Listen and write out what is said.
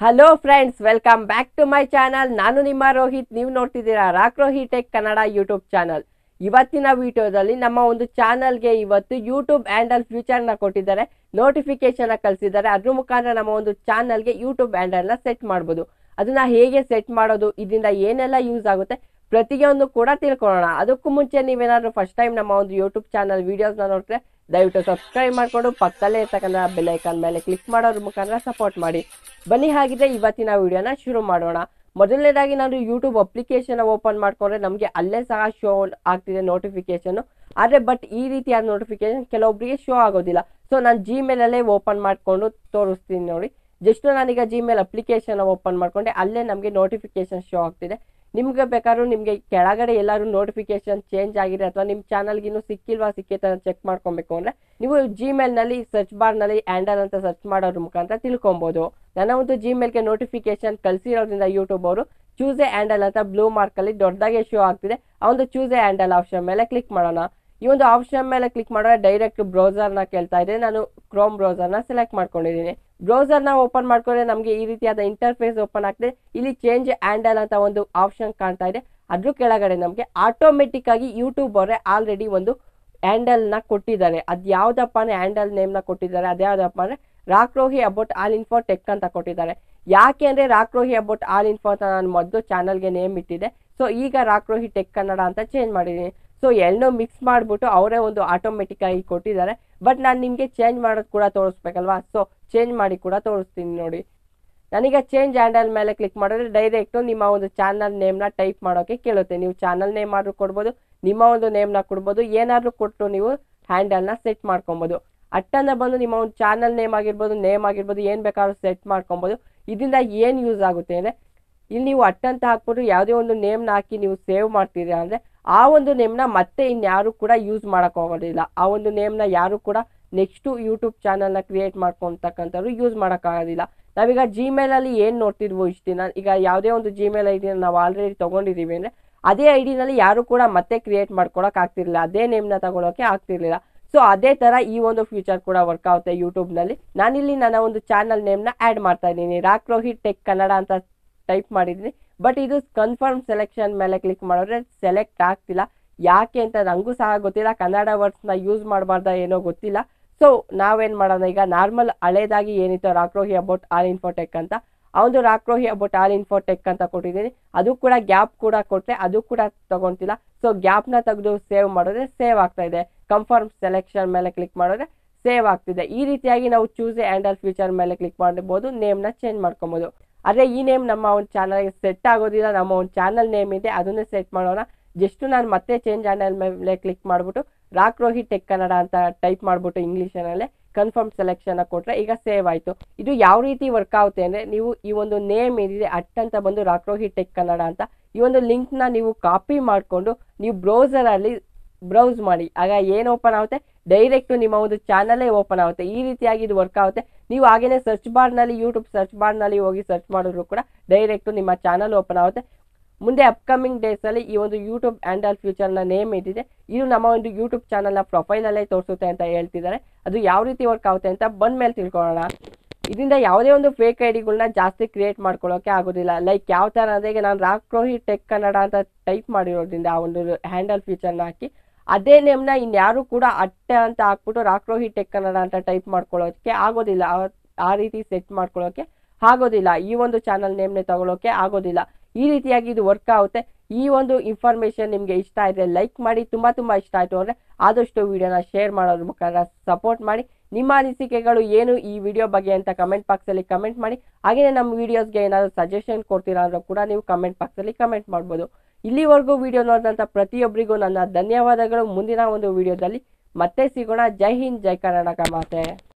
Hello friends, welcome back to my channel. ನಾನು ನಿಮ್ಮ ರೋಹಿತ್. ನೀವು ನೋಡ್ತಿದ್ದೀರಾ Rockrohi tech Kannada YouTube channel. ಇವತ್ತಿನ ವಿಡಿಯೋದಲ್ಲಿ ನಮ್ಮ ಒಂದು ಚಾನಲ್ಗೆ ಇವತ್ತು ಯೂಟ್ಯೂಬ್ ಹ್ಯಾಂಡಲ್ ಫ್ಯೂಚರ್ನ ಕೊಟ್ಟಿದ್ದಾರೆ, ನೋಟಿಫಿಕೇಶನ್ ಕಳಿಸಿದ್ದಾರೆ. ಅದ್ರ ಮುಖಾಂತರ ನಮ್ಮ ಒಂದು ಚಾನಲ್ಗೆ ಯೂಟ್ಯೂಬ್ ಹ್ಯಾಂಡಲ್ನ ಸೆಟ್ ಮಾಡ್ಬೋದು. ಅದನ್ನ ಹೇಗೆ ಸೆಟ್ ಮಾಡೋದು, ಇದರಿಂದ ಏನೆಲ್ಲ ಯೂಸ್ ಆಗುತ್ತೆ ಪ್ರತಿಯೊಂದು ಕೂಡ ತಿಳ್ಕೊಳ್ಳೋಣ. ಅದಕ್ಕೂ ಮುಂಚೆ ನೀವೇನಾದ್ರೂ ಫಸ್ಟ್ ಟೈಮ್ ನಮ್ಮ ಒಂದು ಯೂಟ್ಯೂಬ್ ಚಾನಲ್ ವಿಡಿಯೋಸ್ನ ನೋಡಿದ್ರೆ ದಯವಿಟ್ಟು ಸಬ್ಸ್ಕ್ರೈಬ್ ಮಾಡಿಕೊಂಡು ಪಕ್ಕದಲ್ಲೇ ಇರ್ತಕ್ಕಂಥ ಬೆಲ್ ಐಕಾನ್ ಮೇಲೆ ಕ್ಲಿಕ್ ಮಾಡೋದ್ರ ಮುಖಾಂತರ ಸಪೋರ್ಟ್ ಮಾಡಿ. ಬನ್ನಿ, ಹಾಗಿದ್ರೆ ಇವತ್ತಿನ ವಿಡಿಯೋನ ಶುರು ಮಾಡೋಣ. ಮೊದಲನೇದಾಗಿ ನಾನು ಯೂಟ್ಯೂಬ್ ಅಪ್ಲಿಕೇಶನ್ ಓಪನ್ ಮಾಡ್ಕೊಂಡ್ರೆ ನಮಗೆ ಅಲ್ಲೇ ಸಹ ಶೋ ಆಗ್ತಿದೆ ನೋಟಿಫಿಕೇಶನ್. ಆದರೆ ಬಟ್ ಈ ರೀತಿಯಾದ ನೋಟಿಫಿಕೇಶನ್ ಕೆಲವೊಬ್ಬರಿಗೆ ಶೋ ಆಗೋದಿಲ್ಲ. ಸೊ ನಾನು ಜಿಮೇಲಲ್ಲೇ ಓಪನ್ ಮಾಡಿಕೊಂಡು ತೋರಿಸ್ತೀನಿ ನೋಡಿ. ಜಸ್ಟ್ ನಾನೀಗ ಜಿಮೇಲ್ ಅಪ್ಲಿಕೇಶನ್ ಓಪನ್ ಮಾಡ್ಕೊಂಡೆ, ಅಲ್ಲೇ ನಮಗೆ ನೋಟಿಫಿಕೇಶನ್ ಶೋ ಆಗ್ತಿದೆ. ನಿಮ್ಗೆ ಬೇಕಾದ್ರೂ ನಿಮಗೆ ಕೆಳಗಡೆ ಎಲ್ಲರೂ ನೋಟಿಫಿಕೇಶನ್ ಚೇಂಜ್ ಆಗಿದೆ ಅಥವಾ ನಿಮ್ಮ ಚಾನಲ್ಗೆ ಇನ್ನೂ ಸಿಕ್ಕಿಲ್ವಾ ಸಿಕ್ಕಿತ ಚೆಕ್ ಮಾಡ್ಕೊಬೇಕು ಅಂದರೆ ನೀವು ಜಿಮೇಲ್ನಲ್ಲಿ ಸರ್ಚ್ ಬಾರ್ನಲ್ಲಿ ಹ್ಯಾಂಡಲ್ ಅಂತ ಸರ್ಚ್ ಮಾಡೋದ್ರ ಮುಖಾಂತರ ತಿಳ್ಕೊಬೋದು. ನನ್ನ ಒಂದು ಜಿಮೇಲ್ಗೆ ನೋಟಿಫಿಕೇಶನ್ ಕಳಿಸಿರೋದ್ರಿಂದ ಯೂಟ್ಯೂಬ್ ಅವರು ಚೂಸ್ ಎ ಹ್ಯಾಂಡಲ್ ಅಂತ ಬ್ಲೂ ಮಾರ್ಕಲ್ಲಿ ದೊಡ್ಡದಾಗಿ ಶೋ ಆಗ್ತಿದೆ. ಆ ಒಂದು ಚೂಸ್ ಎ ಹ್ಯಾಂಡಲ್ ಆಪ್ಷನ್ ಮೇಲೆ ಕ್ಲಿಕ್ ಮಾಡೋಣ. ಈ ಒಂದು ಆಪ್ಷನ್ ಮೇಲೆ ಕ್ಲಿಕ್ ಮಾಡಿದ್ರೆ ಡೈರೆಕ್ಟ್ ಬ್ರೌಸರ್ನ ಕೇಳ್ತಾ ಇದೆ. ನಾನು ಕ್ರೋಮ್ ಬ್ರೌಸರ್ನ ಸೆಲೆಕ್ಟ್ ಮಾಡ್ಕೊಂಡಿದ್ದೀನಿ. ಬ್ರೌಸರ್ನ ಓಪನ್ ಮಾಡ್ಕೊಂಡ್ರೆ ನಮಗೆ ಈ ರೀತಿಯಾದ ಇಂಟರ್ಫೇಸ್ ಓಪನ್ ಆಗ್ತಿದೆ. ಇಲ್ಲಿ ಚೇಂಜ್ ಹ್ಯಾಂಡಲ್ ಅಂತ ಒಂದು ಆಪ್ಷನ್ ಕಾಣ್ತಾ ಇದೆ. ಅದ್ರ ಕೆಳಗಡೆ ನಮಗೆ ಆಟೋಮೆಟಿಕ್ ಆಗಿ ಯೂಟ್ಯೂಬ್ ಅವರೇ ಆಲ್ರೆಡಿ ಒಂದು ಹ್ಯಾಂಡಲ್ನ ಕೊಟ್ಟಿದ್ದಾರೆ. ಅದು ಯಾವುದಪ್ಪ ಅಂದರೆ ಹ್ಯಾಂಡಲ್ ನೇಮ್ನ ಕೊಟ್ಟಿದ್ದಾರೆ. ಅದ್ಯಾವುದಪ್ಪ ಅಂದರೆ Rockrohi about all info tech ಅಂತ ಕೊಟ್ಟಿದ್ದಾರೆ. ಯಾಕೆ ಅಂದರೆ ರಾಕ್ರೋಹಿ ಅಬೌಟ್ ಆಲ್ ಇನ್ಫೋ ಅಂತ ನಾನು ಮೊದಲು ಚಾನಲ್ಗೆ ನೇಮ್ ಇಟ್ಟಿದ್ದೆ. ಸೊ ಈಗ ರಾಕ್ರೋಹಿ ಟೆಕ್ ಕನ್ನಡ ಅಂತ ಚೇಂಜ್ ಮಾಡಿದ್ದೀನಿ. ಸೊ ಎರಡನ್ನೂ ಮಿಕ್ಸ್ ಮಾಡಿಬಿಟ್ಟು ಅವರೇ ಒಂದು ಆಟೋಮೆಟಿಕ್ ಆಗಿ ಕೊಟ್ಟಿದ್ದಾರೆ. ಬಟ್ ನಾನು ನಿಮಗೆ ಚೇಂಜ್ ಮಾಡೋದು ಕೂಡ ತೋರಿಸ್ಬೇಕಲ್ವಾ, ಸೊ ಚೇಂಜ್ ಮಾಡಿ ಕೂಡ ತೋರಿಸ್ತೀನಿ ನೋಡಿ. ನಾನೀಗ ಚೇಂಜ್ ಹ್ಯಾಂಡಲ್ ಮೇಲೆ ಕ್ಲಿಕ್ ಮಾಡಿದ್ರೆ ಡೈರೆಕ್ಟು ನಿಮ್ಮ ಒಂದು ಚಾನಲ್ ನೇಮ್ನ ಟೈಪ್ ಮಾಡೋಕ್ಕೆ ಕೇಳುತ್ತೆ. ನೀವು ಚಾನಲ್ ನೇಮ್ ಆದ್ರೂ ಕೊಡ್ಬೋದು, ನಿಮ್ಮ ಒಂದು ನೇಮ್ನ ಕೊಡ್ಬೋದು, ಏನಾದರೂ ಕೊಟ್ಟು ನೀವು ಹ್ಯಾಂಡಲ್ನ ಸೆಟ್ ಮಾಡ್ಕೊಬೋದು. ಅಟ್ಟನ್ನ ಬಂದು ನಿಮ್ಮ ಒಂದು ಚಾನಲ್ ನೇಮ್ ಆಗಿರ್ಬೋದು ಏನು ಬೇಕಾದ್ರೂ ಸೆಟ್ ಮಾಡ್ಕೊಬೋದು. ಇದರಿಂದ ಏನು ಯೂಸ್ ಆಗುತ್ತೆ ಅಂದರೆ ಇಲ್ಲಿ ನೀವು ಅಟ್ಟಂತ ಹಾಕ್ಬಿಟ್ಟು ಯಾವುದೇ ಒಂದು ನೇಮ್ನ ಹಾಕಿ ನೀವು ಸೇವ್ ಮಾಡ್ತೀರಾ ಅಂದರೆ ಆ ಒಂದು ನೇಮ್ನ ಮತ್ತೆ ಇನ್ಯಾರು ಕೂಡ ಯೂಸ್ ಮಾಡೋಕ್ಕಾಗೋದಿಲ್ಲ. ಆ ಒಂದು ನೇಮ್ನ ಯಾರು ಕೂಡ ನೆಕ್ಸ್ಟು ಯೂಟ್ಯೂಬ್ ಚಾನಲ್ನ ಕ್ರಿಯೇಟ್ ಮಾಡ್ಕೊತಕ್ಕಂಥವ್ರು ಯೂಸ್ ಮಾಡೋಕ್ಕಾಗೋದಿಲ್ಲ. ನಾವೀಗ ಜಿಮೇಲಲ್ಲಿ ಏನು ನೋಡ್ತಿದ್ವು ಇಷ್ಟು ದಿನ, ಈಗ ಯಾವುದೇ ಒಂದು ಜಿಮೇಲ್ ಐಡಿನ ನಾವು ಆಲ್ರೆಡಿ ತೊಗೊಂಡಿದ್ದೀವಿ ಅಂದರೆ ಅದೇ ಐಡಿನಲ್ಲಿ ಯಾರು ಕೂಡ ಮತ್ತೆ ಕ್ರಿಯೇಟ್ ಮಾಡ್ಕೊಳಕ್ಕೆ ಆಗ್ತಿರ್ಲಿಲ್ಲ, ಅದೇ ನೇಮ್ನ ತಗೊಳ್ಳೋಕ್ಕೆ ಆಗ್ತಿರ್ಲಿಲ್ಲ. ಸೊ ಅದೇ ಥರ ಈ ಒಂದು ಫ್ಯೂಚರ್ ಕೂಡ ವರ್ಕ್ ಆಗುತ್ತೆ ಯೂಟ್ಯೂಬ್ನಲ್ಲಿ. ನಾನಿಲ್ಲಿ ನನ್ನ ಒಂದು ಚಾನಲ್ ನೇಮ್ನ ಆ್ಯಡ್ ಮಾಡ್ತಾ ಇದ್ದೀನಿ, ರಾಕ್ರೋಹಿ ಟೆಕ್ ಕನ್ನಡ ಅಂತ ಟೈಪ್ ಮಾಡಿದ್ದೀನಿ. ಬಟ್ ಇದು ಕನ್ಫರ್ಮ್ ಸೆಲೆಕ್ಷನ್ ಮೇಲೆ ಕ್ಲಿಕ್ ಮಾಡಿದ್ರೆ ಸೆಲೆಕ್ಟ್ ಆಗ್ತಿಲ್ಲ. ಯಾಕೆ ಅಂತ ನನಗೂ ಸಹ ಗೊತ್ತಿಲ್ಲ. ಕನ್ನಡ ವರ್ಡ್ಸ್ನ ಯೂಸ್ ಮಾಡಬಾರ್ದ ಏನೋ ಗೊತ್ತಿಲ್ಲ. ಸೊ ನಾವೇನು ಮಾಡೋಣ, ಈಗ ನಾರ್ಮಲ್ ಹಳೇದಾಗಿ ಏನಿತ್ತು ರಾಕ್ರೋಹಿ ಅಬೌಟ್ ಆಲ್ ಇನ್ಫೋ ಟೆಕ್ ಅಂತ, ಆ ಒಂದು ರಾಕ್ರೋಹಿ ಅಬೌಟ್ ಆಲ್ ಇನ್ಫೋ ಟೆಕ್ ಅಂತ ಕೊಟ್ಟಿದ್ದೀನಿ. ಅದು ಕೂಡ ಗ್ಯಾಪ್ ಕೂಡ ಕೊಟ್ಟರೆ ಅದು ಕೂಡ ತಗೊತಿಲ್ಲ. ಸೊ ಗ್ಯಾಪ್ನ ತೆಗೆದು ಸೇವ್ ಮಾಡಿದ್ರೆ ಸೇವ್ ಆಗ್ತಾ ಇದೆ. ಕನ್ಫರ್ಮ್ ಸೆಲೆಕ್ಷನ್ ಮೇಲೆ ಕ್ಲಿಕ್ ಮಾಡಿದ್ರೆ ಸೇವ್ ಆಗ್ತಿದೆ. ಈ ರೀತಿಯಾಗಿ ನಾವು ಚೂಸ್ ಎ ಹ್ಯಾಂಡಲ್ ಫೀಚರ್ ಮೇಲೆ ಕ್ಲಿಕ್ ಮಾಡ್ಬೋದು, ನೇಮ್ನ ಚೇಂಜ್ ಮಾಡ್ಕೊಬೋದು. ಆದರೆ ಈ ನೇಮ್ ನಮ್ಮ ಒಂದು ಚಾನಲ್ಗೆ ಸೆಟ್ ಆಗೋದಿಲ್ಲ. ನಮ್ಮ ಒಂದು ಚಾನಲ್ ನೇಮ್ ಇದೆ, ಅದನ್ನೇ ಸೆಟ್ ಮಾಡೋಣ. ಜಸ್ಟ್ ನಾನು ಮತ್ತೆ ಚೇಂಜ್ ಹ್ಯಾಂಡಲ್ ಮೇಲೆ ಕ್ಲಿಕ್ ಮಾಡಿಬಿಟ್ಟು ರಾಕ್ರೋಹಿ ಟೆಕ್ ಕನ್ನಡ ಅಂತ ಟೈಪ್ ಮಾಡಿಬಿಟ್ಟು ಇಂಗ್ಲೀಷನಲ್ಲೇ ಕನ್ಫರ್ಮ್ ಸೆಲೆಕ್ಷನ್ ಕೊಟ್ಟರೆ ಈಗ ಸೇವ್ ಆಯಿತು. ಇದು ಯಾವ ರೀತಿ ವರ್ಕ್ ಆಗುತ್ತೆ ಅಂದರೆ ನೀವು ಈ ಒಂದು ನೇಮ್ ಏನಿದೆ ಅಟ್ಟಂತ ಬಂದು ರಾಕ್ರೋಹಿ ಟೆಕ್ ಕನ್ನಡ ಅಂತ ಈ ಒಂದು ಲಿಂಕ್ನ ನೀವು ಕಾಪಿ ಮಾಡಿಕೊಂಡು ನೀವು ಬ್ರೌಸರಲ್ಲಿ ಬ್ರೌಸ್ ಮಾಡಿ. ಆಗ ಏನು ಓಪನ್ ಆಗುತ್ತೆ, ಡೈರೆಕ್ಟು ನಿಮ್ಮ ಒಂದು ಚಾನಲೇ ಓಪನ್ ಆಗುತ್ತೆ. ಈ ರೀತಿಯಾಗಿ ಇದು ವರ್ಕ್ ಆಗುತ್ತೆ. ನೀವು ಹಾಗೇನೆ ಸರ್ಚ್ ಬಾರ್ನಲ್ಲಿ ಯೂಟ್ಯೂಬ್ ಸರ್ಚ್ ಬಾರ್ನಲ್ಲಿ ಹೋಗಿ ಸರ್ಚ್ ಮಾಡಿದ್ರು ಕೂಡ ಡೈರೆಕ್ಟು ನಿಮ್ಮ ಚಾನಲ್ ಓಪನ್ ಆಗುತ್ತೆ. ಮುಂದೆ ಅಪ್ಕಮಿಂಗ್ ಡೇಸಲ್ಲಿ ಈ ಒಂದು ಯೂಟ್ಯೂಬ್ ಹ್ಯಾಂಡಲ್ ಫ್ಯೂಚರ್ನ ನೇಮ್ ಇಟ್ಟಿದೆ, ಇದು ನಮ್ಮ ಒಂದು ಯೂಟ್ಯೂಬ್ ಚಾನಲ್ನ ಪ್ರೊಫೈಲಲ್ಲೇ ತೋರಿಸುತ್ತೆ ಅಂತ ಹೇಳ್ತಿದ್ದಾರೆ. ಅದು ಯಾವ ರೀತಿ ವರ್ಕ್ ಆಗುತ್ತೆ ಅಂತ ಬಂದ ಮೇಲೆ ತಿಳ್ಕೊಳ್ಳೋಣ. ಇದರಿಂದ ಯಾವುದೇ ಒಂದು ಫೇಕ್ ಐಡಿಗಳನ್ನ ಜಾಸ್ತಿ ಕ್ರಿಯೇಟ್ ಮಾಡ್ಕೊಳ್ಳೋಕೆ ಆಗೋದಿಲ್ಲ. ಲೈಕ್ ಯಾವ ಥರ ಅಂದರೆ ಈಗ ನಾನು ರಾಕ್ರೋಹಿ ಟೆಕ್ ಕನ್ನಡ ಅಂತ ಟೈಪ್ ಮಾಡಿರೋದ್ರಿಂದ ಆ ಒಂದು ಹ್ಯಾಂಡಲ್ ಫೀಚರ್ನ ಹಾಕಿ ಅದೇ ನೇಮ್ನ ಇನ್ಯಾರು ಕೂಡ ಅಟ್ಟೆ ಅಂತ ಹಾಕ್ಬಿಟ್ಟು ರಾಕ್ರೋಹಿ ಟೆಕ್ ಕನ್ನಡ ಅಂತ ಟೈಪ್ ಮಾಡ್ಕೊಳ್ಳೋಕ್ಕೆ ಆಗೋದಿಲ್ಲ. ಆ ರೀತಿ ಸೆಟ್ ಮಾಡ್ಕೊಳ್ಳೋಕ್ಕೆ ಆಗೋದಿಲ್ಲ. ಈ ಒಂದು ಚಾನಲ್ ನೇಮ್ನೇ ತಗೊಳ್ಳೋಕೆ ಆಗೋದಿಲ್ಲ. ಈ ರೀತಿಯಾಗಿ ಇದು ವರ್ಕ್ ಆಗುತ್ತೆ. ಈ ಒಂದು ಇನ್ಫಾರ್ಮೇಷನ್ ನಿಮಗೆ ಇಷ್ಟ ಆದರೆ ಲೈಕ್ ಮಾಡಿ, ತುಂಬ ಇಷ್ಟ ಆಯಿತು ಅಂದರೆ ಆದಷ್ಟು ವಿಡಿಯೋನ ಶೇರ್ ಮಾಡೋದ್ರ ಮುಖಾಂತರ ಸಪೋರ್ಟ್ ಮಾಡಿ. ನಿಮ್ಮ ಅನಿಸಿಕೆಗಳು ಏನು ಈ ವಿಡಿಯೋ ಬಗ್ಗೆ ಅಂತ ಕಮೆಂಟ್ ಬಾಕ್ಸಲ್ಲಿ ಕಮೆಂಟ್ ಮಾಡಿ. ಹಾಗೆಯೇ ನಮ್ಮ ವೀಡಿಯೋಸ್ಗೆ ಏನಾದರೂ ಸಜೆಷನ್ ಕೊಡ್ತೀರಾ ಅಂದರೂ ಕೂಡ ನೀವು ಕಮೆಂಟ್ ಬಾಕ್ಸಲ್ಲಿ ಕಮೆಂಟ್ ಮಾಡ್ಬೋದು. ಇಲ್ಲಿವರೆಗೂ ವಿಡಿಯೋ ನೋಡಿದಂಥ ಪ್ರತಿಯೊಬ್ಬರಿಗೂ ನನ್ನ ಧನ್ಯವಾದಗಳು. ಮುಂದಿನ ಒಂದು ವಿಡಿಯೋದಲ್ಲಿ ಮತ್ತೆ ಸಿಗೋಣ. ಜೈ ಹಿಂದ್, ಜೈ ಕರ್ನಾಟಕ ಮಾತೆ.